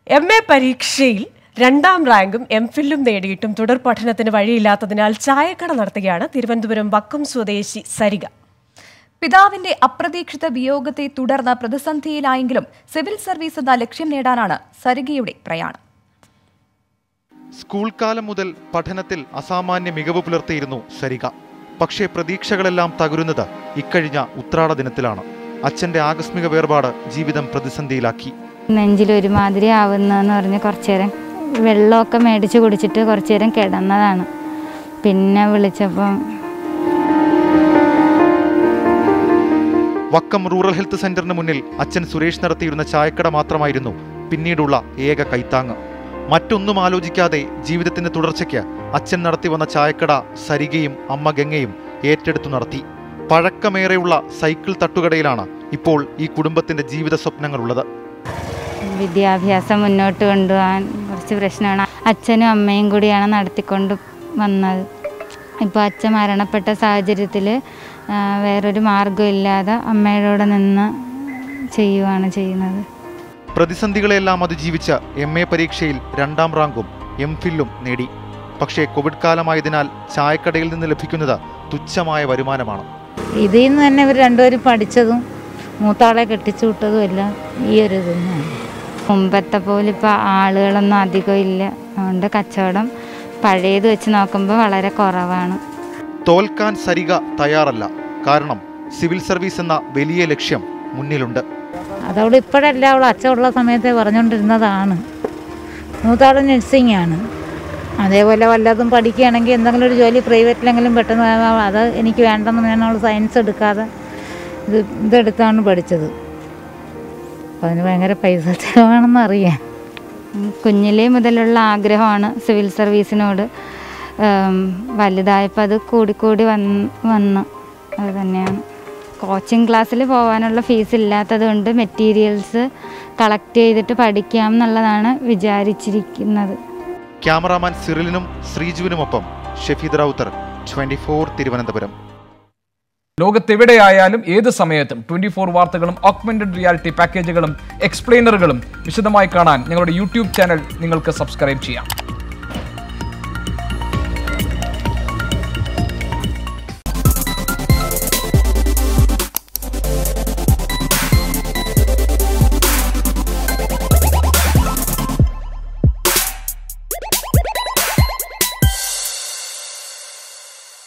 MA പരീക്ഷയിൽ രണ്ടാം റാങ്കും എംഫില്ലും നേടിയിട്ടും തുടർ പഠനത്തിന് വഴിയില്ലാത്തതിനാൽ ചായക്കട നടത്തുകയാണ് തിരുവനന്തപുരം വക്കം സ്വദേശി സരിക. പിതാവിന്റെ അപ്രതീക്ഷിത വിയോഗത്തെ തുടർന്ന് പ്രതിസന്ധിയിലായെങ്കിലും സിവിൽ സർവീസ് എന്ന ലക്ഷ്യം നേടാനാണ് സരികയുടെ പ്രയാണം. സ്കൂൾ കാലം മുതൽ പഠനത്തിൽ അസാമാന്യ മികവ് പുലർത്തിയിരുന്നു സരിക. പക്ഷേ പ്രതീക്ഷകളെല്ലാം തകരുന്നത് ഇക്കഴിഞ്ഞ ഉത്രാട ദിനത്തിലാണ്. അച്ഛന്റെ ആകസ്മിക വേർപാട് ജീവിതം പ്രതിസന്ധിയിലാക്കി. നെഞ്ചിലൊരുമാതിരി ആവുന്നെന്ന് പറഞ്ഞ് കുറച്ചേരം വെള്ളമൊക്കെ മേടിച്ച് കുടിച്ചിട്ട് കുറച്ചേരം കിടന്നതാണ്. പിന്നെ വിളിച്ചപ്പം വക്കം റൂറൽ ഹെൽത്ത് സെന്ററിന് മുന്നിൽ അച്ഛൻ സുരേഷ് നടത്തിയിരുന്ന ചായക്കട മാത്രമായിരുന്നു പിന്നീടുള്ള ഏക കൈത്താങ്ങ്. മറ്റൊന്നും ആലോചിക്കാതെ ജീവിതത്തിന്റെ തുടർച്ചയ്ക്ക് അച്ഛൻ നടത്തി വന്ന ചായക്കട സരികയും അമ്മ ഗംഗയും ഏറ്റെടുത്തു നടത്തി. പഴക്കമേറെയുള്ള സൈക്കിൾ തട്ടുകടയിലാണ് ഇപ്പോൾ ഈ കുടുംബത്തിന്റെ ജീവിത സ്വപ്നങ്ങളുള്ളത്. വിദ്യാഭ്യാസം മുന്നോട്ട് കൊണ്ടുപോകാൻ കുറച്ച് പ്രശ്നമാണ്. അച്ഛനും അമ്മയും കൂടിയാണ് നടത്തിക്കൊണ്ട് വന്നത്. ഇപ്പോൾ അച്ഛൻ മരണപ്പെട്ട സാഹചര്യത്തിൽ വേറൊരു മാർഗ്ഗമില്ലാതെ അമ്മയോടെ നിന്ന് ചെയ്യുകയാണ് ചെയ്യുന്നത്. പ്രതിസന്ധികളെല്ലാം അതിജീവിച്ച MA പരീക്ഷയിൽ രണ്ടാം റാങ്കും എംഫില്ലും നേടി. പക്ഷേ കോവിഡ് കാലമായതിനാൽ ചായക്കടയിൽ നിന്ന് ലഭിക്കുന്നത് തുച്ഛമായ വരുമാനമാണ്. ഇതിൽ നിന്ന് തന്നെ ഇവർ രണ്ടുപേരും പഠിച്ചതും മൂത്താളെ കെട്ടിച്ചു വിട്ടതും എല്ലാം ഈ ഒരു ഇതൊന്നാണ്. മുമ്പത്തെ പോലെ ഇപ്പോൾ ആളുകളൊന്നും അധികം ഇല്ല. അതുകൊണ്ട് കച്ചവടം പഴയത് വെച്ച് നോക്കുമ്പോൾ വളരെ കുറവാണ്. തോൽക്കാൻ സരിക തയ്യാറല്ല. കാരണം സിവിൽ സർവീസ് എന്ന വലിയ ലക്ഷ്യം മുന്നിലുണ്ട്. അതവൾ ഇപ്പോഴല്ല, അവൾ അച്ഛനുള്ള സമയത്തെ പറഞ്ഞുകൊണ്ടിരുന്നതാണ്. മൂത്താൾ നഴ്സിംഗ് ആണ്. അതേപോലെ വല്ലതും പഠിക്കുകയാണെങ്കിൽ എന്തെങ്കിലും ഒരു ജോലി പ്രൈവറ്റിലെങ്കിലും പെട്ടെന്ന് അത് എനിക്ക് വേണ്ടെന്ന് ഞാൻ അവൾ സയൻസ് എടുക്കാതെ ഇതെടുത്താണ് പഠിച്ചത്. അതിന് ഭയങ്കര പൈസ ചിലവാണെന്ന് അറിയാം. കുഞ്ഞിലേ മുതലുള്ള ആഗ്രഹമാണ് സിവിൽ സർവീസിനോട്. വലുതായപ്പോൾ അത് കൂടിക്കൂടി വന്നു. അത് തന്നെയാണ്. കോച്ചിങ് ക്ലാസ്സിൽ പോകാനുള്ള ഫീസ് ഇല്ലാത്തത് കൊണ്ട് മെറ്റീരിയൽസ് കളക്ട് ചെയ്തിട്ട് പഠിക്കാം എന്നുള്ളതാണ് വിചാരിച്ചിരിക്കുന്നത്. ക്യാമറാമാൻ സിറിലിനും ശ്രീജുവിനുമൊപ്പം ഷെഫീദ് റൗത്തർ, 24 തിരുവനന്തപുരം. ലോകത്തെവിടെയായാലും ഏത് സമയത്തും 24 വാർത്തകളും ഓഗ്മെന്റഡ് റിയാലിറ്റി പാക്കേജുകളും എക്സ്പ്ലെയിനറുകളും വിശദമായി കാണാൻ ഞങ്ങളുടെ യൂട്യൂബ് ചാനൽ നിങ്ങൾക്ക് സബ്സ്ക്രൈബ് ചെയ്യാം.